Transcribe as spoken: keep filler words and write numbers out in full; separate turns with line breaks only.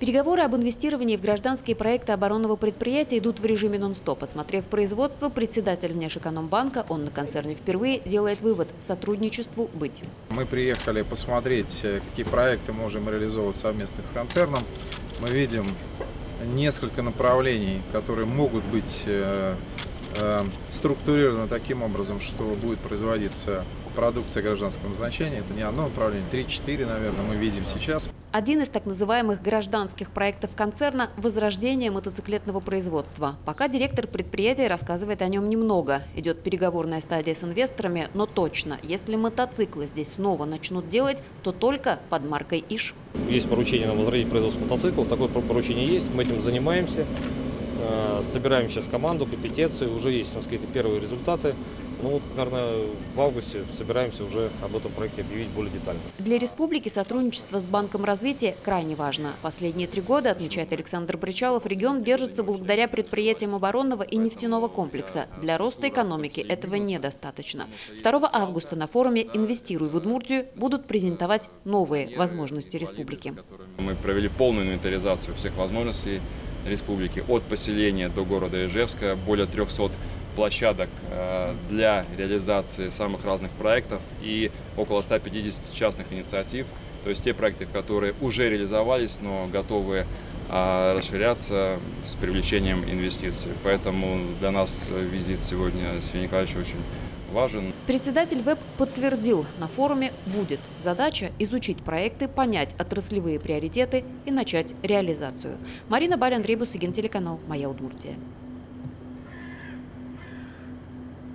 Переговоры об инвестировании в гражданские проекты оборонного предприятия идут в режиме нон-стоп. Осмотрев производство, председатель Внешэкономбанка, он на концерне впервые, делает вывод – сотрудничеству быть.
Мы приехали посмотреть, какие проекты можем реализовывать совместно с концерном. Мы видим несколько направлений, которые могут быть э, э, структурированы таким образом, что будет производиться продукция гражданского назначения. Это не одно направление, три-четыре, наверное, мы видим сейчас.
Один из так называемых гражданских проектов концерна – возрождение мотоциклетного производства. Пока директор предприятия рассказывает о нем немного. Идет переговорная стадия с инвесторами, но точно, если мотоциклы здесь снова начнут делать, то только под маркой ИШ.
Есть поручение на возродить производство мотоциклов, такое поручение есть, мы этим занимаемся. Собираем сейчас команду, компетенции, уже есть у нас какие-то первые результаты. Ну вот, наверное, в августе собираемся уже об этом проекте объявить более детально.
Для республики сотрудничество с Банком развития крайне важно. Последние три года, отмечает Александр Причалов, регион держится благодаря предприятиям оборонного и нефтяного комплекса. Для роста экономики этого недостаточно. второго августа на форуме «Инвестируй в Удмуртию» будут презентовать новые возможности республики.
Мы провели полную инвентаризацию всех возможностей республики от поселения до города Ижевска, более трёхсот площадок для реализации самых разных проектов и около ста пятидесяти частных инициатив. То есть те проекты, которые уже реализовались, но готовы расширяться с привлечением инвестиций. Поэтому для нас визит сегодня Сергея Николаевича очень важен.
Председатель ВЭП подтвердил, на форуме будет задача изучить проекты, понять отраслевые приоритеты и начать реализацию. Марина Баль, Андрей Бусыгин, телеканал «Моя Удмуртия».